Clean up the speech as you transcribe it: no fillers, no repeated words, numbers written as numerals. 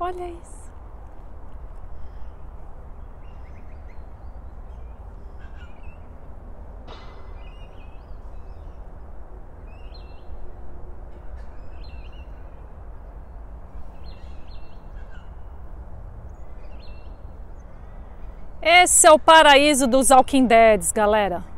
Olha isso. Esse é o paraíso dos Walking Deads, galera.